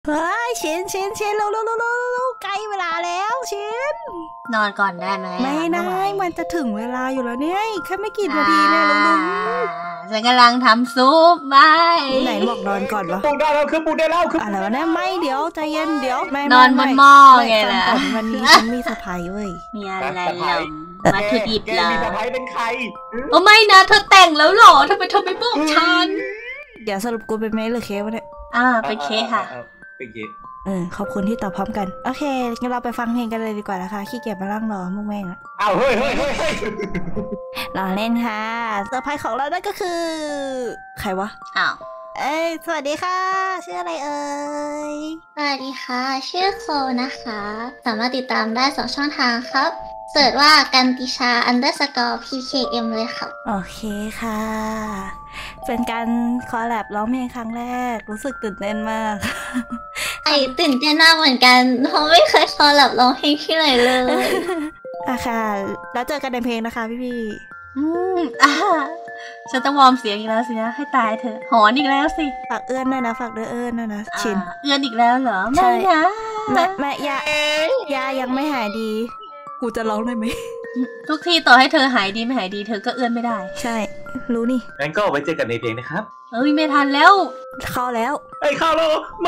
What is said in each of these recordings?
เฮ้ยชินเร็วใกล้เวลาแล้วชินนอนก่อนได้ไหมไม่ได้มันจะถึงเวลาอยู่แล้วเนี่ยแค่ไม่กี่นาทีเนี่ยลุงฉันกำลังทำซุปไปไหนบอกนอนก่อนวะปลุกได้แล้วคือปลุกได้แล้วคืออะไรวะเนี่ยไม่เดี๋ยวใจเย็นเดี๋ยวไม่นอนบนหม้อไงล่ะวันนี้ฉันมีเซอร์ไพรส์เว้ยมีอะไรหรอวัตถุดิบเหรอมีเซอร์ไพรส์เป็นใครโอ้ไม่นะเธอแต่งแล้วหรอทำไมเธอไม่บอกฉันเดี๋ยวสรุปกูเป็นเมย์หรือเค้กวะเนี่ยเป็นเค้กค่ะเป็นเค้กขอบคุณที่ตอบพร้อมกันโอเคงั้นเราไปฟังเพลงกันเลยดีกว่านะคะขี้เกียจมานั่งรอมุกแม่งอะเฮ้ยรอเล่นค่ะเซอร์ไพรส์ของเรานั่นก็คือใครวะสวัสดีค่ะชื่ออะไรเอ่ยสวัสดีค่ะชื่อโคนะคะสามารถติดตามได้2ช่องทางครับเสิร์ชว่ากันติชา_PKM เลยครับโอเคค่ะเป็นการคอลแลบร้องเพลงครั้งแรกรู้สึกตื่นเต้นมากตื่นเต้นมากเหมือนกันเพราะไม่เคยคอลแลบร้องเพลงที่ไหนเลยค่ะแล้วเจอกันในเพลงนะคะพี่ฉันต้องวอร์มเสียงอีกแล้วสินะให้ตายเถอะหอนอีกแล้วสิฝากเอื้อนด้วยนะฝากด้วยเอื้อนด้วยนะชินเอื้อนอีกแล้วเหรอไม่นะแม่ยายังไม่หายดีกูจะร้องได้ไหมทุกทีต่อให้เธอหายดีไม่หายดีเธอก็เอื้อนไม่ได้ใช่รู้นี่งั้นก็ไว้เจอกันในเพลงนะครับไม่ทันแล้วเข้าแล้วเข้าแล้วมา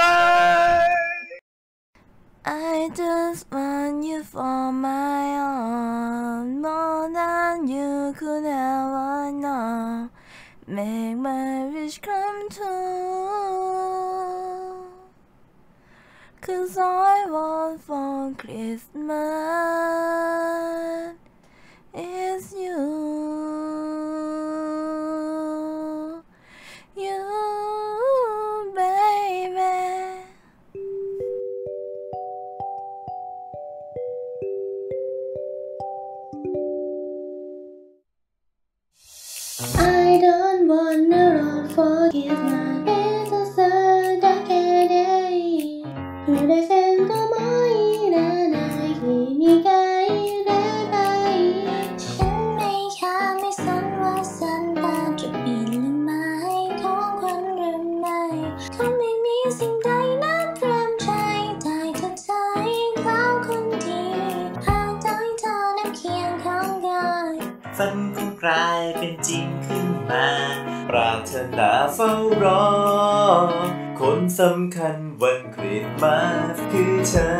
I just want you for my own more than you could ever know make my wish come true cause I want for Christmas is you baby I don't wanna run for Christmas It's a sad day ไม่ได้เส้นก็ไม่ได้君がいればいいฉันไม่ค่าไม่สนว่าซันต้าจะมีหรือไม่ของขวัญหรือไม่เขาไม่มีสิ่งใดนั้นเตรียมใจได้เข้าใจเขาคนที่หากใจเธอนั้นเคียงข้างกายฝันคงกลายเป็นจริงขึ้นมาปรารถนาเฝ้ารอคนสำคัญวันคริสต์มาสคือเธอ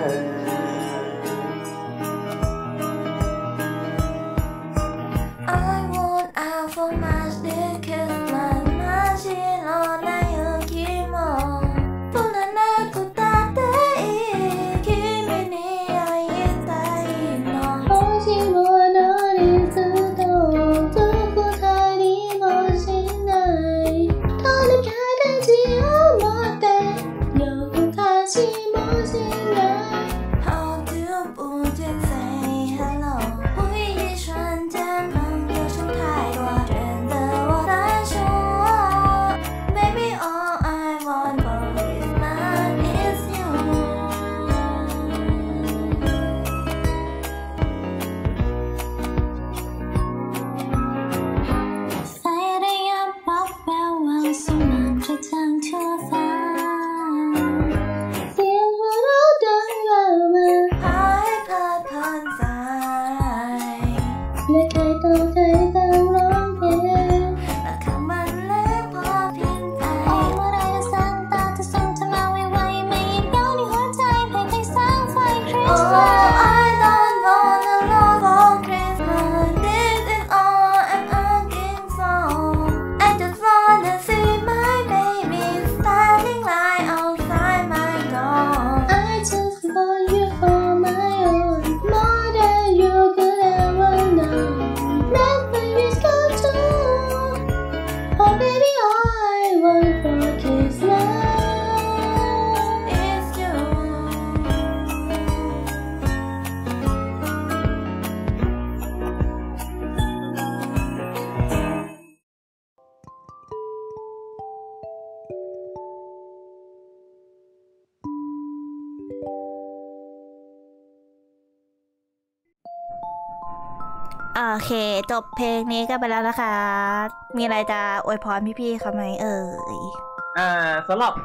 โอเคจบเพลงนี้ก็ไปแล้วนะคะมีอะไรจะอวยพรพี่ๆเขาไหมสำหรับ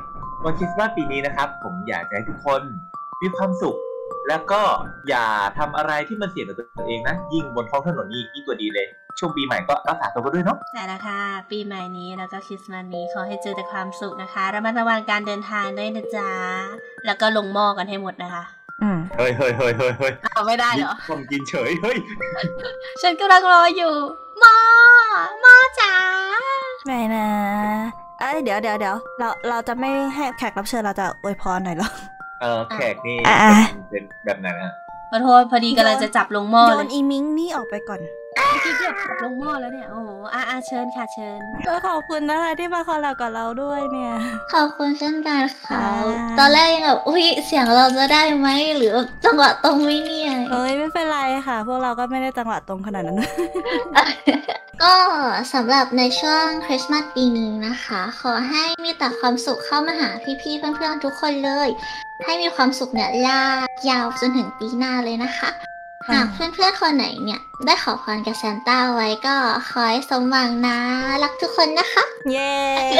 วันคริสต์มาสปีนี้นะครับผมอยากจะให้ทุกคนมีความสุข แล้วก็อย่าทำอะไรที่มันเสี่ยงกับตัวเองนะยิ่งบนท้องถนนนี่ยิ่งตัวดีเลยช่วงปีใหม่ก็รักษาตัวกันด้วยเนาะแต่ละค่ะปีใหม่นี้แล้วก็คริสต์มาสนี้ขอให้เจอแต่ความสุขนะคะระมัดระวังการเดินทางด้วยนะจ๊ะแล้วก็ลงหม้อกันให้หมดนะคะเฮ้ยเอาไม่ได้เหรอผมกินเฉยเฮ้ยฉันกำลังรออยู่หม้อจ๋าไม่นะเดี๋ยวเราจะไม่ให้แขกรับเชิญเราจะอวยพรหน่อยหรอแขกนี่เป็นแบบไหนอะขอโทษพอดีกำลังจะจับลงหม้อเลยโยนอีมิงนี่ออกไปก่อนเมื่อกี้เกือบจับลงหม้อแล้วเนี่ยโอ้โหเชิญค่ะเชิญก็ขอบคุณนะคะที่มาคอลแลบกับเราด้วยเนี่ยขอบคุณเช่นกันค่ะตอนแรกยังแบบอุ้ยเสียงเราจะได้ไหมหรือจังหวะตรงไม่เนี่ยไม่เป็นไรค่ะพวกเราก็ไม่ได้จังหวะตรงขนาดนั้นก็สำหรับในช่วงคริสต์มาสปีนี้นะคะขอให้มีแต่ความสุขเข้ามาหาพี่ๆเพื่อนๆทุกคนเลยให้มีความสุขเนี่ยลากยาวจนถึงปีหน้าเลยนะคะหากเพื่อนๆคนไหนเนี่ยได้ขอพรกับซานต้าไว้ก็ขอให้สมหวังนะรักทุกคนนะคะเย้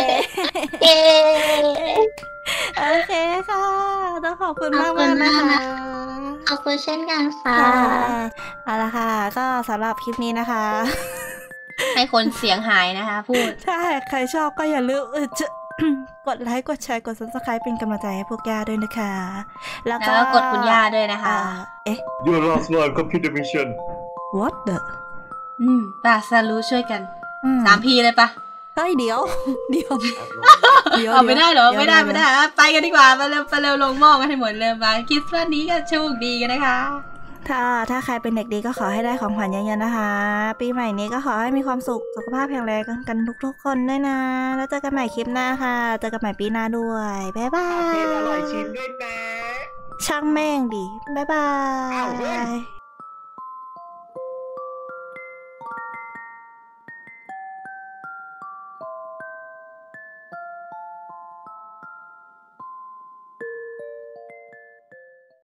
โอเคค่ะต้องขอบคุณมากนะคะขอบคุณเช่นกันค่ะเอาละค่ะก็สำหรับคลิปนี้นะคะให้คนเสียงหายนะคะพูดถ้าใครชอบก็อย่าลืมกดไลค์กดแชร์กด Subscribe เป็นกำลังใจให้พวกย่าด้วยนะคะแล้วก็กดคุณย่าด้วยนะคะ Your last one computer mission What the ป่ะซาลูช่วยกัน3P เลยปะเฮ้ยเดี๋ยวเอาไม่ได้เหรอไม่ได้ไปกันดีกว่าไปเร็วลงหม้อกันให้หมดเลยมาคิดว่านี้ก็โชคดีกันนะคะถ้าใครเป็นเด็กดีก็ขอให้ได้ของขวัญเยอะๆนะคะปีใหม่นี้ก็ขอให้มีความสุขสุขภาพแข็งแรงกันทุกๆคนด้วยนะแล้วเจอกันใหม่คลิปหน้าค่ะเจอกันใหม่ปีหน้าด้วยบ๊ายบายอร่อยชิมด้วยนะช่างแม่งดิบ๊ายบาย